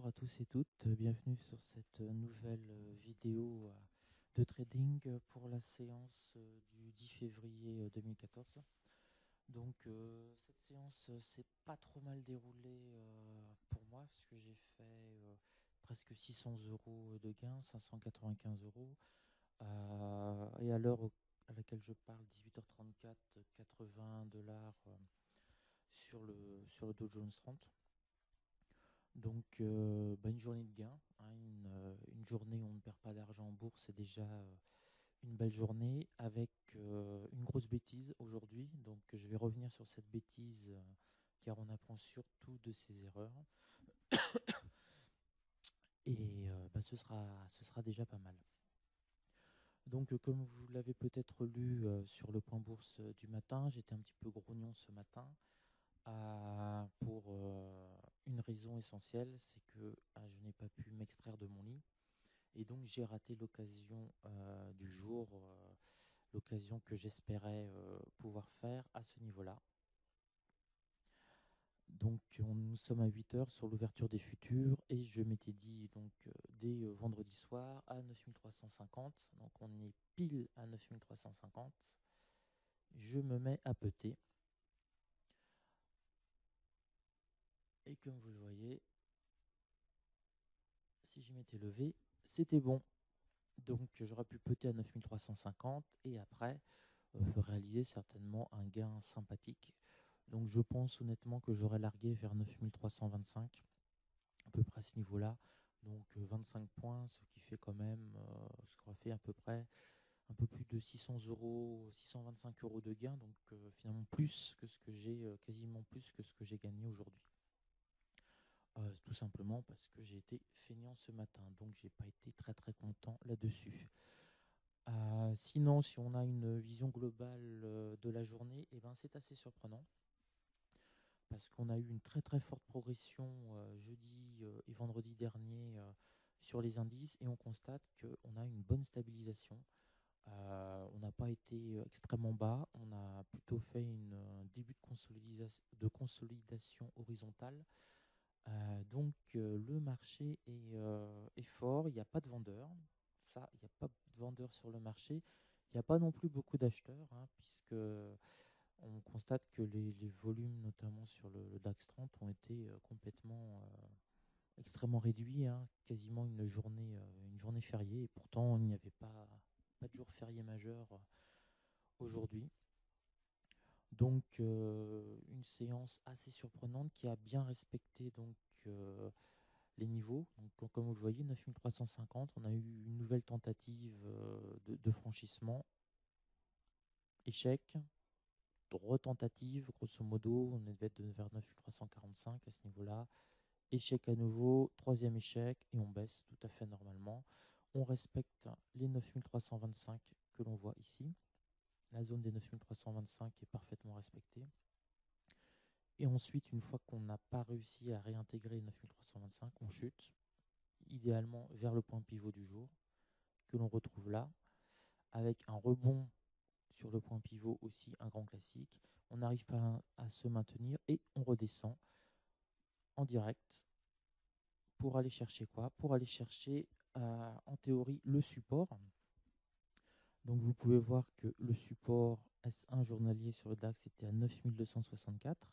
à tous et toutes, bienvenue sur cette nouvelle vidéo de trading pour la séance du 10 février 2014. Donc cette séance s'est pas trop mal déroulée pour moi parce que j'ai fait presque 600 euros de gain, 595 euros. Et à l'heure à laquelle je parle, 18h34, 80 dollars sur le Dow Jones 30. Donc, une journée de gain, hein, une journée où on ne perd pas d'argent en bourse, c'est déjà une belle journée avec une grosse bêtise aujourd'hui. Donc, je vais revenir sur cette bêtise car on apprend surtout de ses erreurs. Et ce sera déjà pas mal. Donc, comme vous l'avez peut-être lu sur le point bourse du matin, j'étais un petit peu grognon ce matin. Pour une raison essentielle, c'est que je n'ai pas pu m'extraire de mon lit et donc j'ai raté l'occasion du jour, l'occasion que j'espérais pouvoir faire à ce niveau-là. Donc nous sommes à 8 heures sur l'ouverture des futurs et je m'étais dit donc dès vendredi soir à 9350, donc on est pile à 9350, je me mets à peter. Et comme vous le voyez, si je m'étais levé, c'était bon. Donc j'aurais pu peter à 9350 et après réaliser certainement un gain sympathique. Donc je pense honnêtement que j'aurais largué vers 9325, à peu près à ce niveau-là. Donc 25 points, ce qui fait quand même, ce qui aurait fait à peu près un peu plus de 600 euros, 625 euros de gain. Donc finalement plus que ce que j'ai, quasiment plus que ce que j'ai gagné aujourd'hui. Tout simplement parce que j'ai été feignant ce matin, donc j'ai pas été très très content là-dessus. Sinon, si on a une vision globale de la journée, eh ben, c'est assez surprenant parce qu'on a eu une très très forte progression jeudi et vendredi dernier sur les indices et on constate qu'on a une bonne stabilisation. On n'a pas été extrêmement bas, on a plutôt fait un début de consolidation horizontale. Donc le marché est fort, il n'y a pas de vendeurs. Ça, il n'y a pas de vendeurs sur le marché. Il n'y a pas non plus beaucoup d'acheteurs, hein, puisque on constate que les volumes, notamment sur le DAX 30, ont été complètement extrêmement réduits, hein, quasiment une journée fériée. Et pourtant, il n'y avait pas de jour férié majeur aujourd'hui. Donc une séance assez surprenante qui a bien respecté donc les niveaux. Donc, comme vous le voyez, 9350, on a eu une nouvelle tentative de franchissement. Échec, retentative, grosso modo, on devait être vers 9345 à ce niveau-là. Échec à nouveau, troisième échec, et on baisse tout à fait normalement. On respecte les 9325 que l'on voit ici. La zone des 9325 est parfaitement respectée. Et ensuite, une fois qu'on n'a pas réussi à réintégrer 9325, on chute, idéalement vers le point pivot du jour, que l'on retrouve là, avec un rebond sur le point pivot aussi, un grand classique. On n'arrive pas à se maintenir et on redescend en direct pour aller chercher quoi? Pour aller chercher, en théorie, le support. Donc vous pouvez voir que le support S1 journalier sur le DAX était à 9264.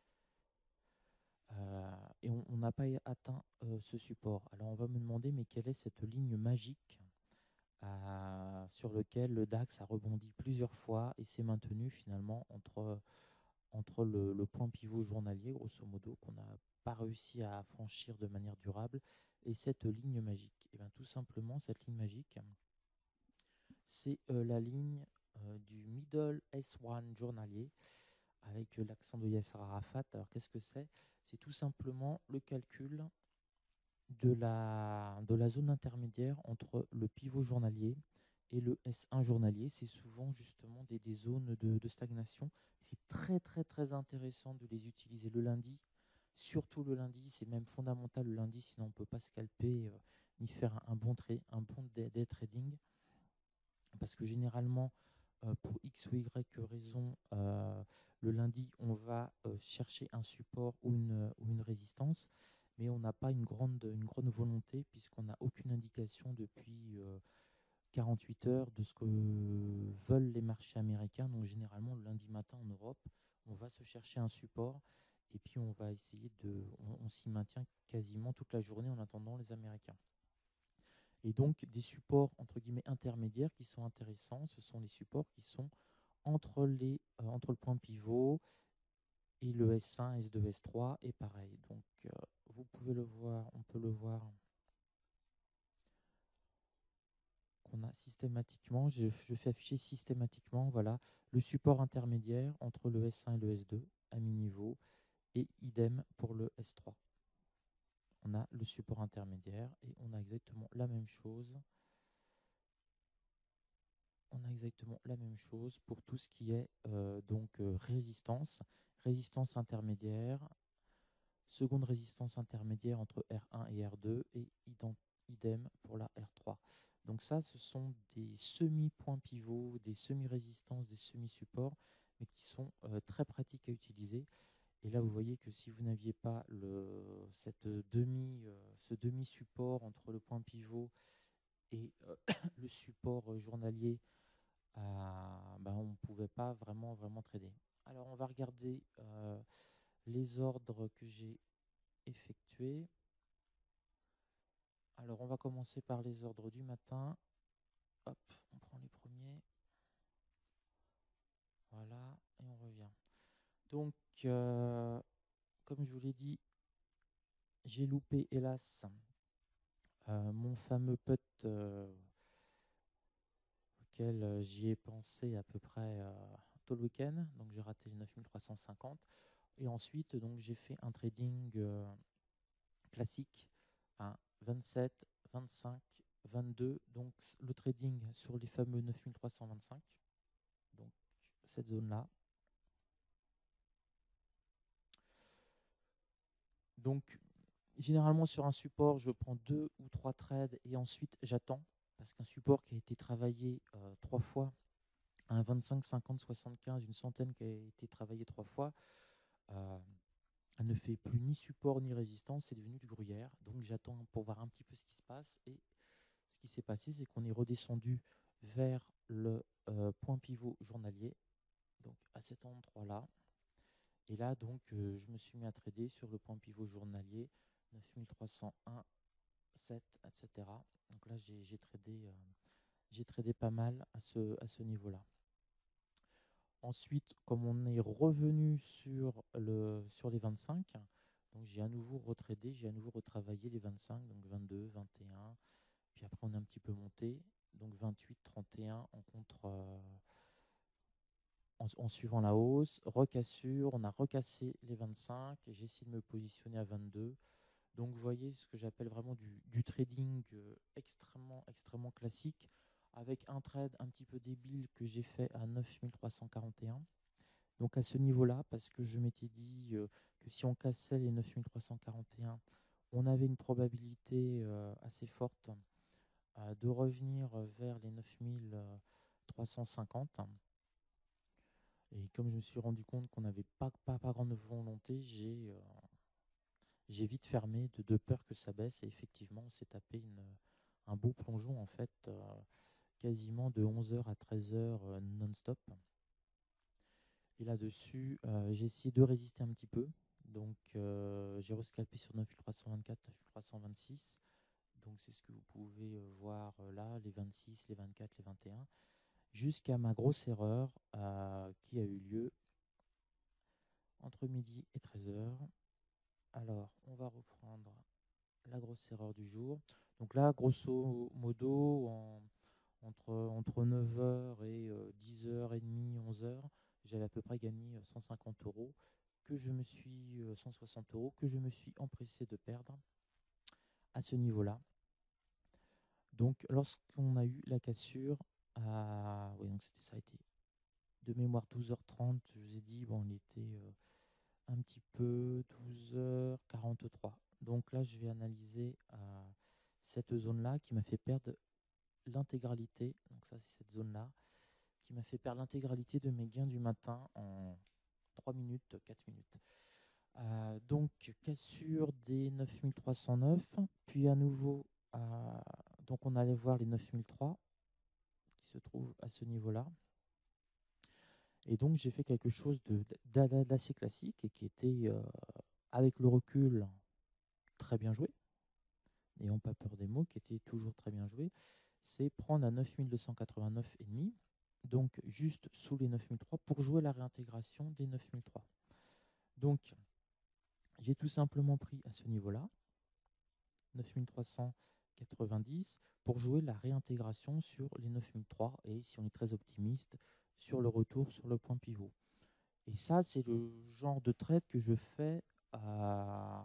Et on n'a pas atteint ce support. Alors on va me demander, mais quelle est cette ligne magique sur laquelle le DAX a rebondi plusieurs fois et s'est maintenu finalement entre le point pivot journalier, grosso modo, qu'on n'a pas réussi à franchir de manière durable, et cette ligne magique. Et bien tout simplement, cette ligne magique, c'est la ligne du middle S1 journalier, avec l'accent de Yasser Arafat. Alors qu'est-ce que c'est? C'est tout simplement le calcul de la zone intermédiaire entre le pivot journalier et le S1 journalier. C'est souvent justement des zones de stagnation. C'est très très très intéressant de les utiliser le lundi, surtout le lundi. C'est même fondamental le lundi, sinon on ne peut pas scalper ni faire un bon day trading. Parce que généralement, pour X ou Y raison, le lundi, on va chercher un support ou une résistance. mais on n'a pas une grande volonté puisqu'on n'a aucune indication depuis 48 heures de ce que veulent les marchés américains. Donc généralement, le lundi matin en Europe, on va se chercher un support et puis on va essayer on s'y maintient quasiment toute la journée en attendant les Américains. Et donc des supports entre guillemets intermédiaires qui sont intéressants, ce sont les supports qui sont entre le point pivot et le S1, S2, S3 et pareil. Donc vous pouvez le voir, on peut le voir qu'on a systématiquement, je fais afficher systématiquement voilà, le support intermédiaire entre le S1 et le S2 à mi-niveau et idem pour le S3. On a le support intermédiaire et on a exactement la même chose. On a exactement la même chose pour tout ce qui est résistance, résistance intermédiaire, seconde résistance intermédiaire entre R1 et R2 et idem pour la R3. Donc ça, ce sont des semi-points pivots, des semi-résistances, des semi-supports, mais qui sont très pratiques à utiliser. Et là, vous voyez que si vous n'aviez pas ce demi-support entre le point pivot et le support journalier, on ne pouvait pas vraiment trader. Alors, on va regarder les ordres que j'ai effectués. Alors, on va commencer par les ordres du matin. Hop, on prend les premiers. Voilà, et on revient. Donc, comme je vous l'ai dit, j'ai loupé, hélas, mon fameux putt auquel j'y ai pensé à peu près tout le week-end. Donc, j'ai raté les 9350. Et ensuite, donc, j'ai fait un trading classique à 27, 25, 22. Donc, le trading sur les fameux 9325. Donc, cette zone-là. Donc, généralement, sur un support, je prends 2 ou 3 trades et ensuite j'attends. Parce qu'un support qui a été travaillé 3 fois, un 25, 50, 75, une centaine qui a été travaillé 3 fois, elle ne fait plus ni support ni résistance, c'est devenu du gruyère. Donc j'attends pour voir un petit peu ce qui se passe. Et ce qui s'est passé, c'est qu'on est redescendu vers le point pivot journalier, donc à cet endroit-là. Et là, donc, je me suis mis à trader sur le point pivot journalier 9301, 7, etc. Donc là, j'ai tradé pas mal à ce niveau-là. Ensuite, comme on est revenu sur les 25, donc j'ai à nouveau retradé, j'ai à nouveau retravaillé les 25, donc 22, 21. Puis après, on est un petit peu monté, donc 28, 31 en contre. En suivant la hausse, recassure, on a recassé les 25 et j'ai essayé de me positionner à 22. Donc vous voyez ce que j'appelle vraiment du trading extrêmement classique avec un trade un petit peu débile que j'ai fait à 9341. Donc à ce niveau-là, parce que je m'étais dit que si on cassait les 9341, on avait une probabilité assez forte de revenir vers les 9350. Et comme je me suis rendu compte qu'on n'avait pas grande volonté, j'ai vite fermé de peur que ça baisse. Et effectivement, on s'est tapé un beau plongeon, en fait, quasiment de 11h à 13h non-stop. Et là-dessus, j'ai essayé de résister un petit peu. Donc, j'ai rescalpé sur 9324, 9326. Donc, c'est ce que vous pouvez voir là, les 26, les 24, les 21. Jusqu'à ma grosse erreur qui a eu lieu entre midi et 13h. Alors, on va reprendre la grosse erreur du jour. Donc là, grosso modo, entre 9h et 10h30, 11h, j'avais à peu près gagné 150 euros, 160 euros, que je me suis empressé de perdre à ce niveau-là. Donc, lorsqu'on a eu la cassure, oui, donc ça a été de mémoire 12h30, je vous ai dit, bon, on était un petit peu 12h43. Donc là, je vais analyser cette zone-là qui m'a fait perdre l'intégralité. Donc ça, c'est cette zone-là qui m'a fait perdre l'intégralité de mes gains du matin en 3 minutes, 4 minutes. Donc, cassure des 9309, puis à nouveau, donc on allait voir les 9003 qui se trouvent à ce niveau-là. Et donc, j'ai fait quelque chose d'assez classique et qui était, avec le recul, très bien joué, n'ayons pas peur des mots, qui était toujours très bien joué. C'est prendre un 9289,5, donc juste sous les 9003, pour jouer la réintégration des 9003. Donc, j'ai tout simplement pris à ce niveau-là, 9390, pour jouer la réintégration sur les 9003 et, si on est très optimiste, sur le retour sur le point pivot. Et ça, c'est le genre de trade que je fais à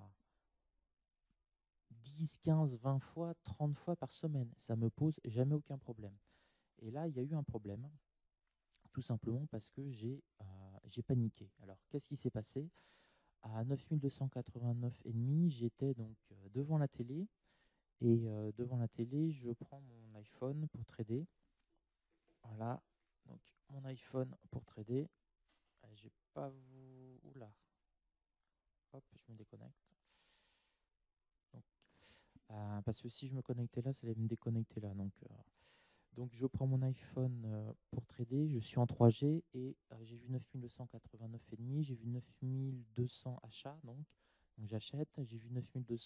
10, 15, 20 fois, 30 fois par semaine. Ça me pose jamais aucun problème. Et là, il y a eu un problème, tout simplement parce que j'ai paniqué. Alors, qu'est-ce qui s'est passé? À 9289,5, j'étais donc devant la télé. Et devant la télé, je prends mon iPhone pour trader. Voilà, donc mon iPhone pour trader. Allez, je vais pas vous... Oula, hop, je me déconnecte. Donc, parce que si je me connectais là, ça allait me déconnecter là. Donc je prends mon iPhone pour trader. Je suis en 3G et j'ai vu 9289,5. J'ai vu 9200 achats. Donc j'achète. J'ai vu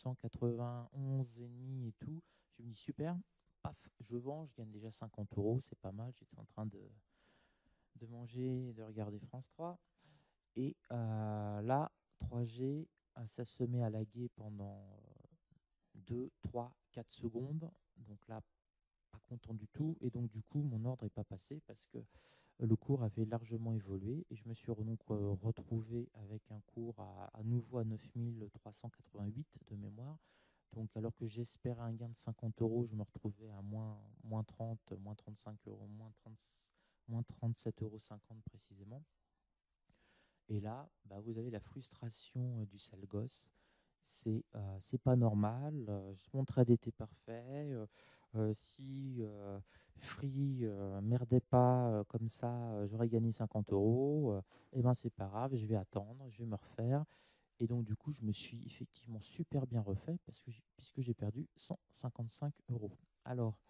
9291,5 et tout. Je me dis super. Paf, je vends. Je gagne déjà 50 euros. C'est pas mal. J'étais en train de manger et de regarder France 3. Et là, 3G, ça se met à laguer pendant 2, 3, 4 secondes. Donc là, pas content du tout. Et donc, du coup, mon ordre n'est pas passé parce que le cours avait largement évolué. Et je me suis donc retrouvé avec un cours à nouveau à 9388 de mémoire. Donc, alors que j'espérais un gain de 50 euros, je me retrouvais à moins 30, moins 35 euros, moins 37,50 euros précisément. Et là, bah, vous avez la frustration du sale gosse. C'est pas normal. Mon trade était parfait. Si Free merdait pas comme ça, j'aurais gagné 50 euros. Et ben c'est pas grave, je vais attendre, je vais me refaire. Et donc du coup, je me suis effectivement super bien refait puisque j'ai perdu 155 euros. Alors,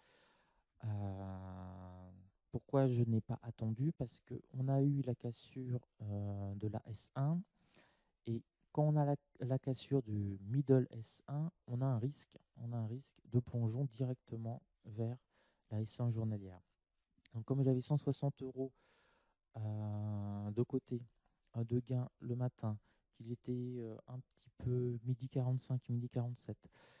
pourquoi je n'ai pas attendu? Parce qu'on a eu la cassure de la S1 et quand on a la cassure du middle S1, on a un risque de plongeon directement vers la S1 journalière. Donc comme j'avais 160 euros de côté de gain le matin, qu'il était un petit peu midi 45, midi 47,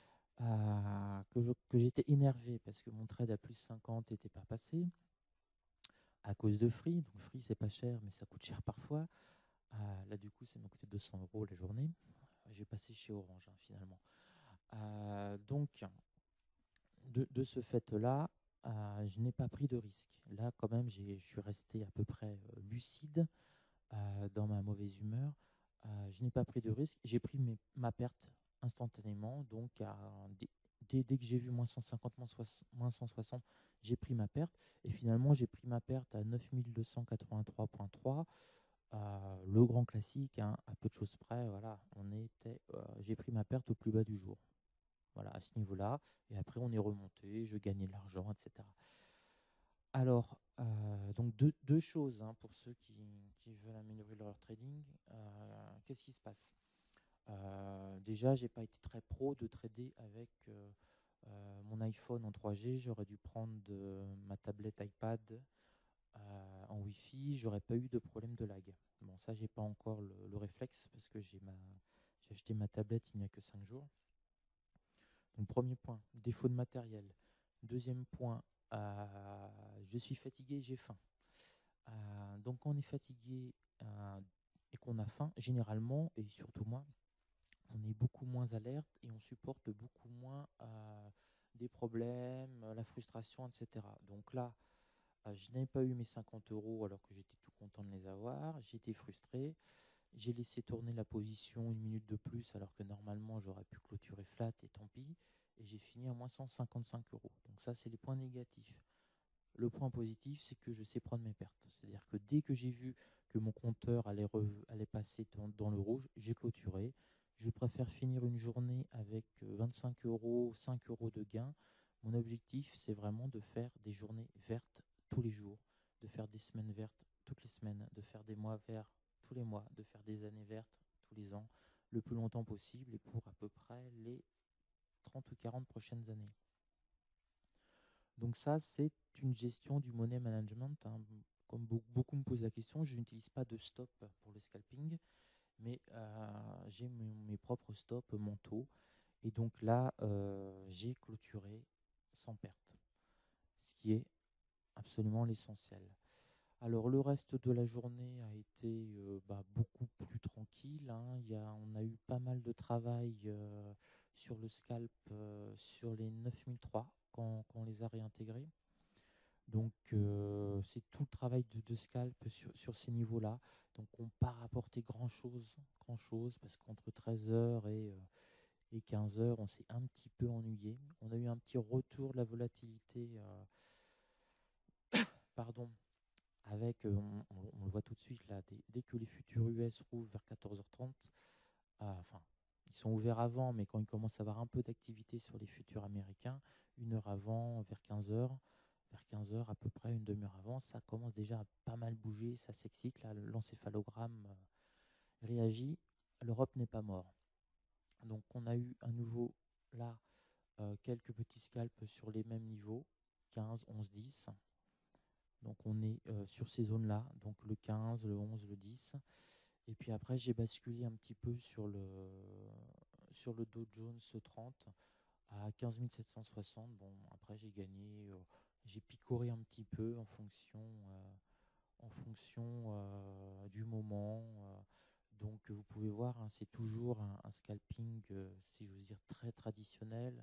que j'étais énervé parce que mon trade à plus 50 n'était pas passé à cause de Free. Donc Free, c'est pas cher, mais ça coûte cher parfois. Là, du coup, ça m'a coûté 200 euros la journée. J'ai passé chez Orange, hein, finalement. Donc, de ce fait-là, je n'ai pas pris de risque. Là, quand même, je suis resté à peu près lucide dans ma mauvaise humeur. Je n'ai pas pris de risque. J'ai pris ma perte instantanément. Donc, dès que j'ai vu moins 150, moins 160, j'ai pris ma perte. Et finalement, j'ai pris ma perte à 9283,3. Le grand classique, hein, à peu de choses près, voilà, j'ai pris ma perte au plus bas du jour. Voilà, à ce niveau-là. Et après, on est remonté, je gagnais de l'argent, etc. Alors, donc deux choses hein, pour ceux qui veulent améliorer leur trading. Qu'est-ce qui se passe? Déjà, j'ai pas été très pro de trader avec mon iPhone en 3G. J'aurais dû prendre ma tablette iPad en Wi-Fi. J'aurais pas eu de problème de lag. Bon, ça, j'ai pas encore le réflexe parce que j'ai acheté ma tablette il n'y a que 5 jours. Donc, premier point, défaut de matériel. Deuxième point, je suis fatigué, j'ai faim. Donc, quand on est fatigué et qu'on a faim, généralement, et surtout moi, on est beaucoup moins alerte et on supporte beaucoup moins des problèmes, la frustration, etc. Donc là, je n'avais pas eu mes 50 euros alors que j'étais tout content de les avoir. J'étais frustré. J'ai laissé tourner la position une minute de plus alors que normalement j'aurais pu clôturer flat et tant pis. Et j'ai fini à moins 155 euros. Donc ça, c'est les points négatifs. Le point positif, c'est que je sais prendre mes pertes. C'est-à-dire que dès que j'ai vu que mon compteur allait passer dans le rouge, j'ai clôturé. Je préfère finir une journée avec 25 euros, 5 euros de gain. Mon objectif, c'est vraiment de faire des journées vertes tous les jours, de faire des semaines vertes toutes les semaines, de faire des mois verts tous les mois, de faire des années vertes tous les ans, le plus longtemps possible et pour à peu près les 30 ou 40 prochaines années. Donc ça, c'est une gestion du money management, hein. Comme beaucoup me posent la question, je n'utilise pas de stop pour le scalping, mais j'ai mes propres stops mentaux. Et donc là, j'ai clôturé sans perte, ce qui est absolument l'essentiel. Alors le reste de la journée a été beaucoup plus tranquille, hein. On a eu pas mal de travail sur le scalp sur les 9003 quand on les a réintégrés. Donc c'est tout le travail de scalp sur ces niveaux-là. Donc on n'a pas rapporté grand-chose, parce qu'entre 13h et 15h, on s'est un petit peu ennuyé. On a eu un petit retour de la volatilité, avec, on le voit tout de suite là, dès que les futurs US rouvrent vers 14h30, enfin, ils sont ouverts avant, mais quand il commence à avoir un peu d'activité sur les futurs américains, une heure avant, vers 15h à peu près, une demi-heure avant, ça commence déjà à pas mal bouger, ça s'excite, là, l'encéphalogramme réagit, l'Europe n'est pas mort. Donc on a eu à nouveau là quelques petits scalps sur les mêmes niveaux, 15, 11, 10. Donc on est sur ces zones-là, donc le 15, le 11, le 10. Et puis après, j'ai basculé un petit peu sur le Dow Jones 30 à 15 760. Bon, après, j'ai gagné, j'ai picoré un petit peu en fonction du moment. Donc vous pouvez voir, hein, c'est toujours un scalping, si j'ose dire, très traditionnel.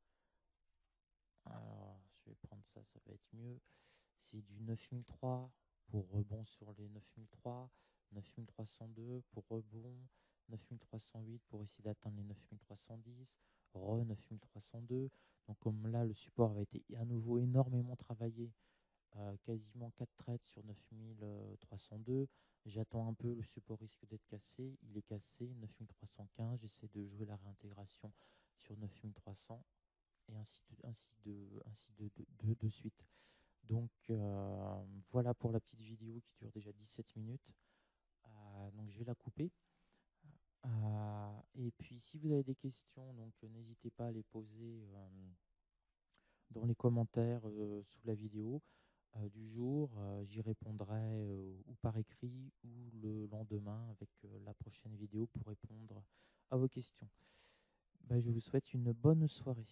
Alors, je vais prendre ça, ça va être mieux. C'est du 9003 pour rebond sur les 9003, 9302 pour rebond, 9308 pour essayer d'atteindre les 9310, 9302. Donc comme là, le support avait été à nouveau énormément travaillé, quasiment 4 trades sur 9302. J'attends un peu, le support risque d'être cassé. Il est cassé, 9315. J'essaie de jouer la réintégration sur 9300 et ainsi de suite. Donc voilà pour la petite vidéo qui dure déjà 17 minutes. Donc je vais la couper. Et puis si vous avez des questions, donc n'hésitez pas à les poser dans les commentaires sous la vidéo du jour. J'y répondrai ou par écrit ou le lendemain avec la prochaine vidéo pour répondre à vos questions. Je vous souhaite une bonne soirée.